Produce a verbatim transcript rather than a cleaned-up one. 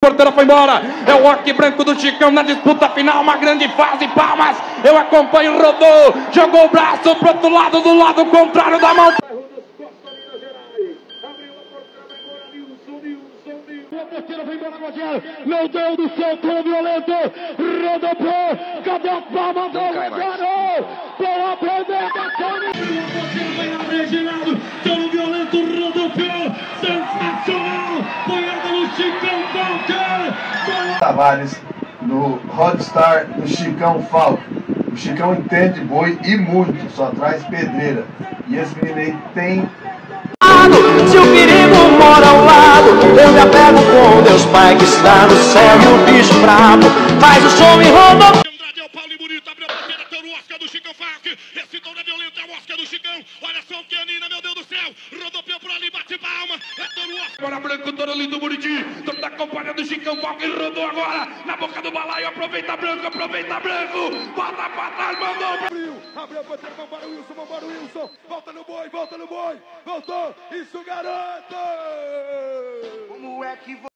porteira foi embora. É o Rock Branco do Chicão na disputa final, uma grande fase, palmas. Eu acompanho, rodou, jogou o braço pro outro lado, do lado contrário da mão. A porteira foi embora, Rogério. Meu Deus do céu, tão violento. Rodopô, cadê a palma do Rogério? Para aprender a porteira vai na Reginaldo. Tão violento, rodopô. Sensacional. Apoiada no Chicão Falcão. Tavares, no Hotstar, no Chicão Falcão. O Chicão entende boi e muito, só traz pedreira. E esse menino aí tem... Se o perigo mora ao lado, eu me apego com Deus Pai que está no céu e o bicho brabo faz o som e roda. Andrade é o Paulo bonito, abriu a porteira, tem o Oscar do Chicão Falcão. Esse tom da violenta é o Oscar do Chicão. Olha só o Pianina, meu Deus do céu. Rodopeu por ali, bate palma. É todo o Oscar. Agora Branco, todo lindo, bonitinho. Todo da companhia do Chicão Falcão e rodou agora na boca do balaio. Aproveita Branco, aproveita Branco. Bota pra trás, mandou. Abriu a porteira, vambora o Wilson, vambora o Wilson. Volta no boi, volta no boi. Voltou, isso garoto! Como é que